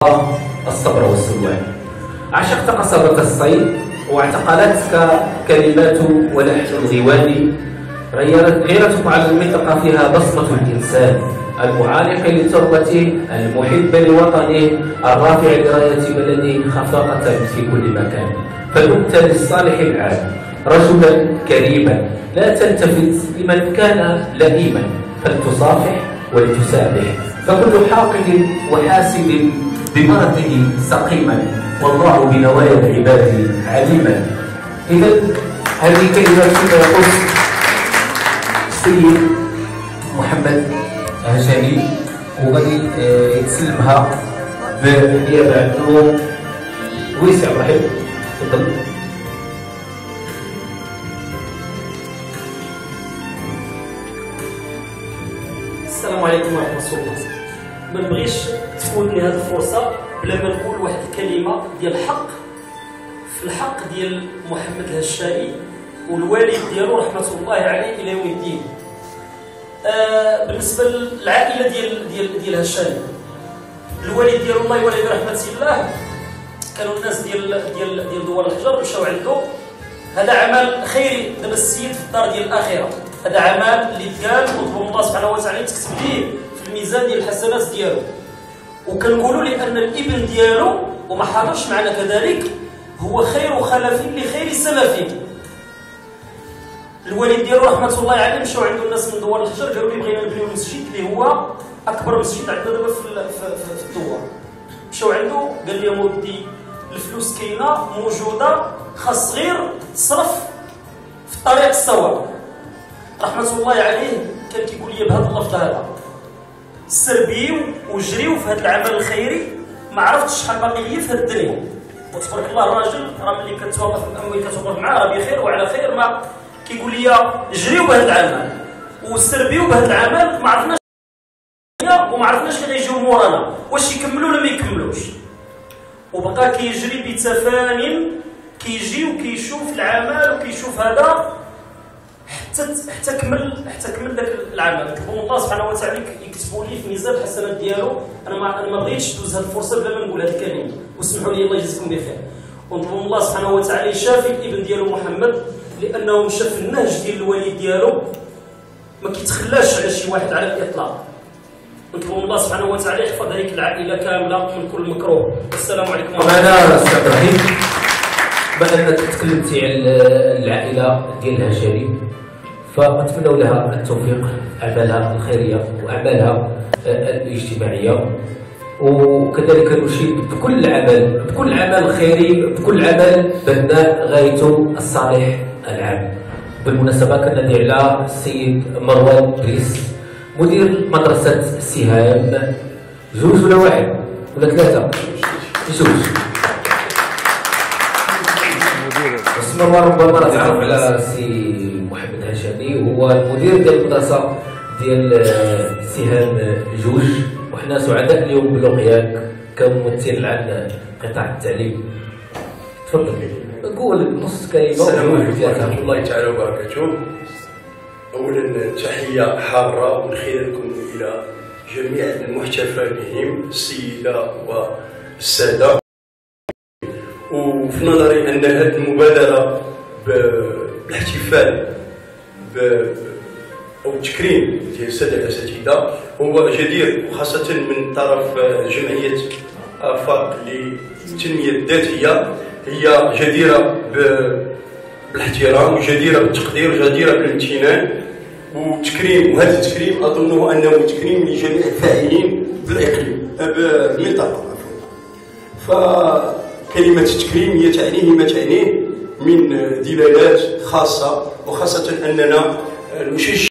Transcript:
الصبر والسلوان. عشقت قصبة الصيد واعتقلتك كلمات ولحن الغواني. غيرتك على المنطقة فيها بصمة الإنسان المعانق لتربته المحب لوطنه الرافع لراية بلده خفاقة في كل مكان. فدمت للصالح العام رجلا كريما لا تلتفت لمن كان لئيما فلتصافح ولتسامح. فكل حاقد وحاسد بمرضه سقيما والله بنوايا العباد عليما. إذا هذه كلمة تخص السيد محمد هشامي وغادي يتسلمها بالنيابة عنه ويسع رحيم. تفضل. السلام عليكم ورحمة الله. ما نبغيش تفوتني هذه الفرصة بلا ما نقول واحد الكلمة ديال الحق في الحق ديال محمد الهشامي والوالد ديالو رحمة الله عليه إلى يوم الدين. بالنسبة للعائلة ديال هشامي، الوالد ديالو الله يولي برحمة الله كانوا الناس ديال دوار الحجر مشاو عنده. هذا عمل خيري دابا السيد في الدار ديال الآخرة. هذا عمل اللي تقال ونطلب الله سبحانه وتعالى تكتب ليه في الميزان ديال الحسنات ديالو. وكنقولوا لأن الابن ديالو وما حاضرش معنا كذلك هو خير خلف لخير سلف. الوالد ديالو رحمة الله عليه مشاو عنده الناس من دوار الحجر قالوا لي بغينا نبنيو المسجد اللي هو أكبر مسجد عندنا دابا في الدوار. مشاو عنده قال لي يا مودي الفلوس كاينه موجوده خاص غير تصرف في الطريق الصواب. رحمة الله عليه كان كيقول لي بهذا اللفظ هذا سربيو وجريو في هذا العمل الخيري. ما عرفتش شحال باقي لي في هذه الدنيا وتبارك الله الراجل راه ملي كتوقف معاه راه بخير وعلى خير. ما كيقول لي جريو بهذا العمل وسربيو بهذا العمل ما عرفناش وما عرفناش اللي يجيو مورانا واش يكملوا ولا ما يكملوش. وبقى كيجري بتفان كيجي وكيشوف العمل وكيشوف هذا حتى كمل داك العمل. نطلبوا الله سبحانه وتعالى يكتبوا لي في ميزان الحسنات ديالو. انا ما بغيتش ندوز هذه الفرصه بلا ما نقول هذه الكلمه واسمحوا لي الله يجزيكم بخير. ونطلبوا الله سبحانه وتعالى يشافي الابن ديالو محمد لانه مشى في النهج ديال الوالد ديالو ما كيتخلاش على شي واحد على الاطلاق. نطلبوا الله سبحانه وتعالى يحفظ هذيك العائله كامله من كل مكروه. السلام عليكم ورحمه الله. انا استاذ ابراهيم بما انك تكلمتي على العائله ديال الهشامي فنتمنوا لها التوفيق في اعمالها الخيريه واعمالها الاجتماعيه. وكذلك نشيد بكل عمل خيري بكل عمل بناء غايته الصالح العام. بالمناسبه كندعي على السيد مروان دريس مدير مدرسه السهام. جوج ولا واحد ولا ثلاثه؟ جوج. بس مروان ربما تعرف على السي محمد هشامي هو المدير ديال المدرسه ديال السهام جوج. وحنا سعداء اليوم بلقياك كممثل عن قطاع التعليم. تفضل قول نص كلمه. السلام عليكم ورحمه الله تعالى وبركاته. اولا تحيه حاره من خلالكم الى جميع المحتفى بهم السيده والساده. وفي نظري ان هذه المبادره بالاحتفال او التكريم ديال الساده الاساتذه هو جدير وخاصه من طرف جمعيه افاق للتنميه الذاتيه. هي جديره بالاحترام وجديره بالتقدير وجديره بالامتنان وتكريم. وهذا التكريم اظنه انه تكريم لجميع الفاعلين بالاقليم بالمنطقه. فكلمه التكريم هي تعنيه ما تعنيه من دلالات خاصه وخاصه اننا نشجع